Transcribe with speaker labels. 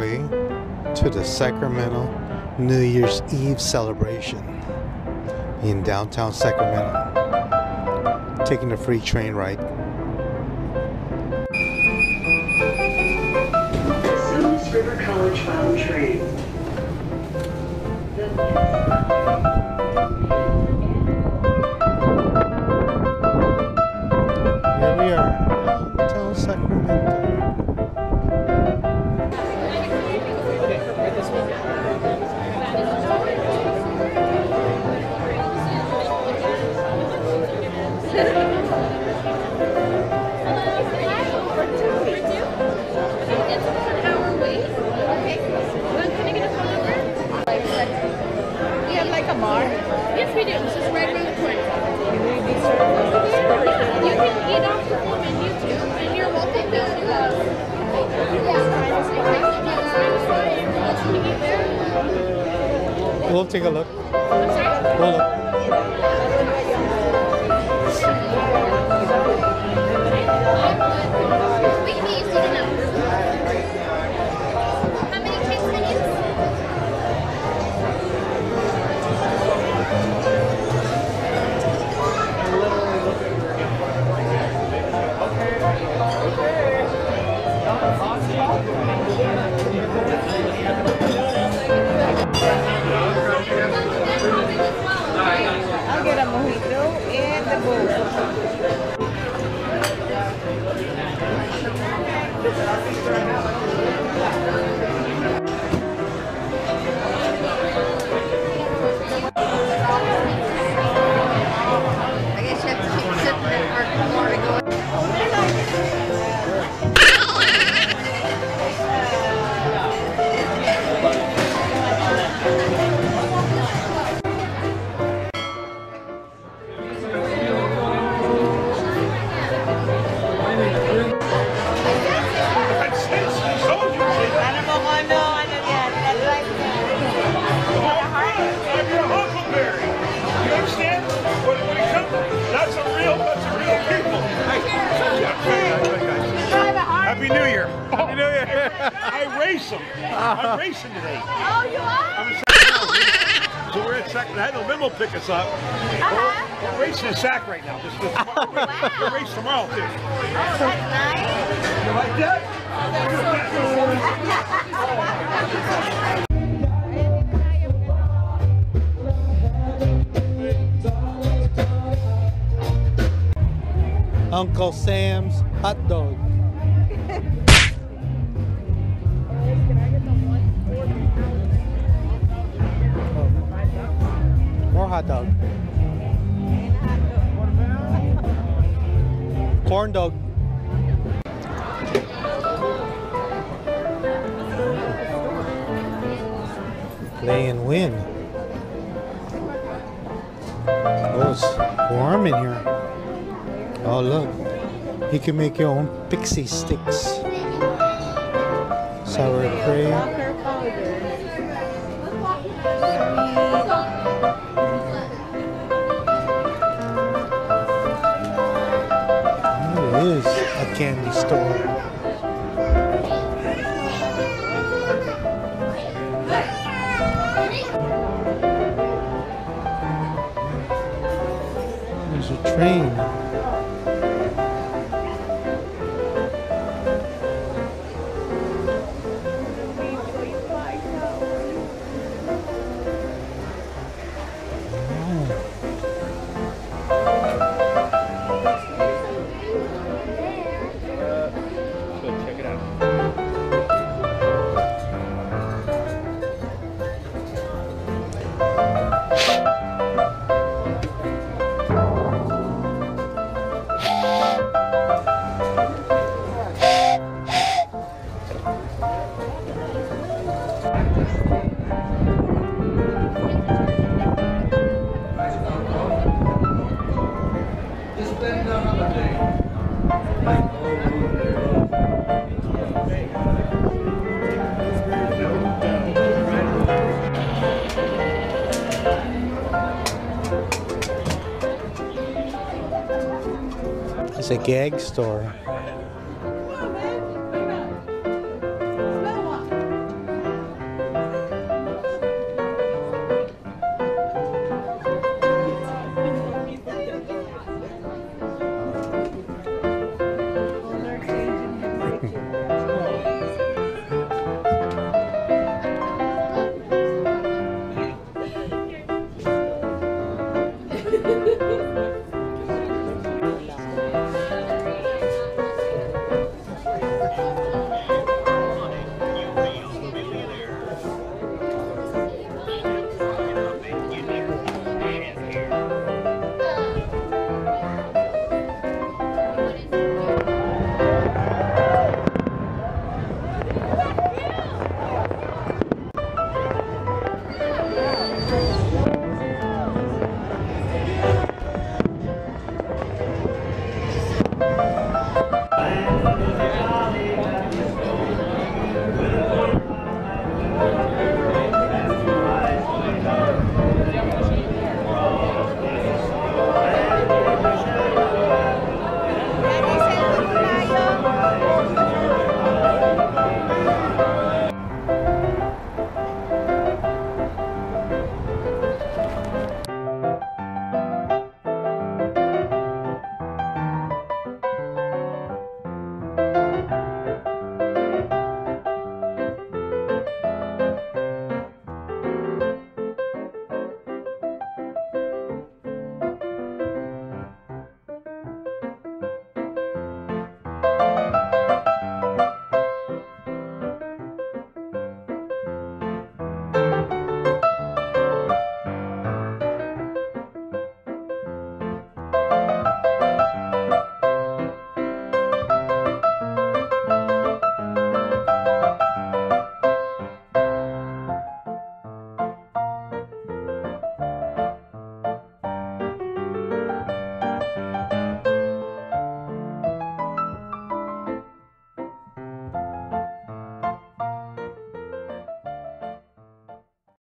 Speaker 1: way to the Sacramento New Year's Eve celebration in downtown Sacramento. Taking a free train ride.
Speaker 2: Silver River College bound train.
Speaker 1: Here we are, downtown Sacramento.
Speaker 3: Yes, we do. This is right around the corner. Yeah, you can eat off the phone menu too, and you're welcome to
Speaker 1: We'll take a look.
Speaker 3: I'm sorry?
Speaker 1: We'll look.
Speaker 3: We can get used to it now. How many cakes menus?
Speaker 4: I'll get a mojito and the bowl.
Speaker 3: I guess you have to keep sipping it for more to go.
Speaker 5: Happy New Year! Happy New Year! I race them. I'm racing today.
Speaker 3: Oh, you are?
Speaker 5: I'm in Sacramento. So we're at Sacramento. I had the limo pick us up. We're racing in Sac right now. We'll race tomorrow too.
Speaker 3: Oh, that's nice.
Speaker 5: You like that?
Speaker 1: Uncle Sam's hot dog. More hot dog. Corn dog. Play and win. Oh, it's warm in here. Oh, look. You can make your own pixie sticks. Sour cream. It is a candy store. There's a train.
Speaker 5: Check it out.
Speaker 1: It's a gag store.